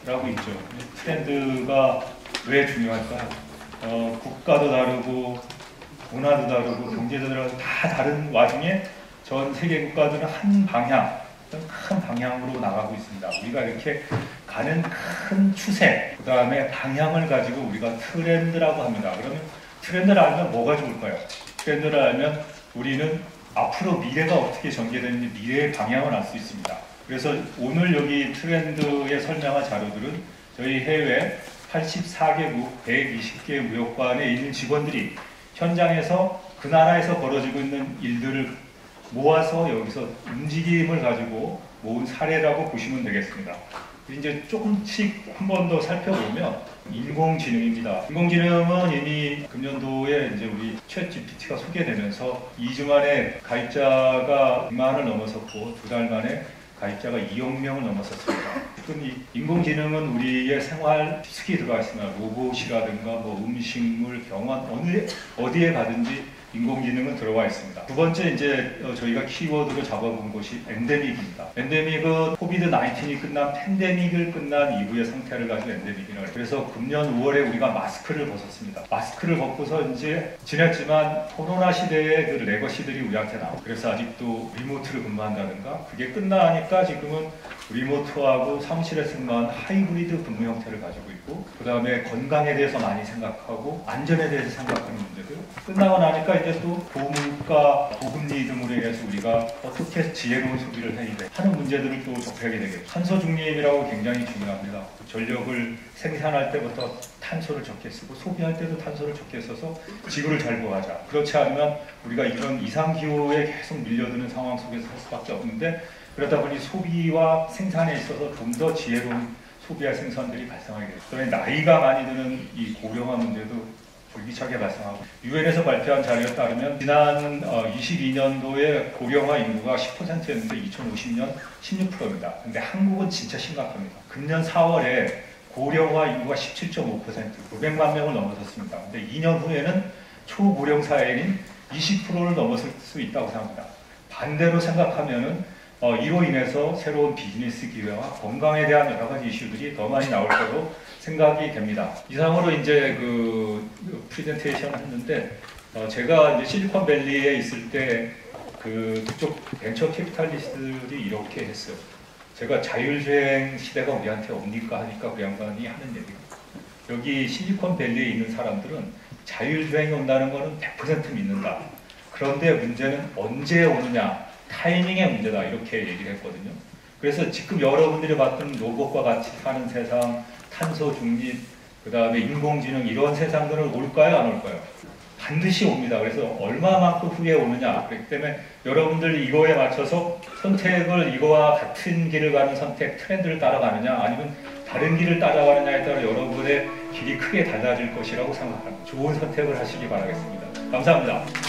트렌드라고 있죠. 트렌드가 왜 중요할까요? 국가도 다르고 문화도 다르고 경제도 다르고 다 다른 와중에 전 세계 국가들은 한 방향, 큰 방향으로 나가고 있습니다. 우리가 이렇게 가는 큰 추세, 그 다음에 방향을 가지고 우리가 트렌드라고 합니다. 그러면 트렌드를 알면 뭐가 좋을까요? 트렌드를 알면 우리는 앞으로 미래가 어떻게 전개되는지 미래의 방향을 알 수 있습니다. 그래서 오늘 여기 트렌드에 설명한 자료들은 저희 해외 84개국 120개 무역관에 있는 직원들이 현장에서 그 나라에서 벌어지고 있는 일들을 모아서 여기서 움직임을 가지고 모은 사례라고 보시면 되겠습니다. 이제 조금씩 한 번 더 살펴보면 인공지능입니다. 인공지능은 이미 금년도에 이제 우리 챗 GPT가 소개되면서 2주 만에 가입자가 2만을 넘어섰고 2달 만에 가입자가 2억 명을 넘어섰습니다. 지금 이 인공지능은 우리의 생활 깊숙이 들어가 있습니다. 로봇이라든가 뭐 음식물, 병원 어디에 가든지 인공지능은 들어와 있습니다. 두 번째 이제 저희가 키워드로 잡아본 것이 엔데믹입니다. 엔데믹은 코비드-19이 끝난 팬데믹을 끝난 이후의 상태를 가지고 엔데믹이라고 해요. 그래서 금년 5월에 우리가 마스크를 벗었습니다. 마스크를 벗고서 이제 지냈지만 코로나 시대의 그 레거시들이 우리한테 나오고 그래서 아직도 리모트를 근무한다든가 그게 끝나니까 지금은 리모트하고 사무실에서 근무한 하이브리드 근무 형태를 가지고 있고 그 다음에 건강에 대해서 많이 생각하고 안전에 대해서 생각하는 문제들 끝나고 나니까 이제 또 고물가, 고금리 등으로 인해서 우리가 어떻게 지혜로운 소비를 해야 돼 하는 문제들을 또 접하게 되겠죠. 탄소 중립이라고 굉장히 중요합니다. 전력을 생산할 때부터 탄소를 적게 쓰고 소비할 때도 탄소를 적게 써서 지구를 잘 보호하자. 그렇지 않으면 우리가 이런 이상기후에 계속 밀려드는 상황 속에서 할 수밖에 없는데 그러다 보니 소비와 생산에 있어서 좀 더 지혜로운 소비와 생산들이 발생하게 됩니다. 그다음에 나이가 많이 드는 이 고령화 문제도 불기차게 발생하고 유엔에서 발표한 자료에 따르면 지난 22년도에 고령화 인구가 10%였는데 2050년 16%입니다. 근데 한국은 진짜 심각합니다. 금년 4월에 고령화 인구가 17.5% 900만 명을 넘어섰습니다. 근데 2년 후에는 초고령 사회인 20%를 넘어설 수 있다고 생각합니다. 반대로 생각하면은 이로 인해서 새로운 비즈니스 기회와 건강에 대한 여러 가지 이슈들이 더 많이 나올 거로 생각이 됩니다. 이상으로 이제 그 프레젠테이션을 했는데 제가 이제 실리콘밸리에 있을 때 그쪽 벤처 캐피탈리스트들이 이렇게 했어요. 제가 자율주행 시대가 우리한테 옵니까 하니까 그 양반이 하는 얘기가 여기 실리콘밸리에 있는 사람들은 자율주행이 온다는 거는 100% 믿는다. 그런데 문제는 언제 오느냐 타이밍의 문제다 이렇게 얘기를 했거든요. 그래서 지금 여러분들이 봤던 로봇과 같이 사는 세상, 탄소 중립, 그 다음에 인공지능 이런 세상들은 올까요? 안 올까요? 반드시 옵니다. 그래서 얼마만큼 후에 오느냐. 그렇기 때문에 여러분들이 이거에 맞춰서 선택을 이거와 같은 길을 가는 선택, 트렌드를 따라가느냐 아니면 다른 길을 따라가느냐에 따라 여러분의 길이 크게 달라질 것이라고 생각합니다. 좋은 선택을 하시기 바라겠습니다. 감사합니다.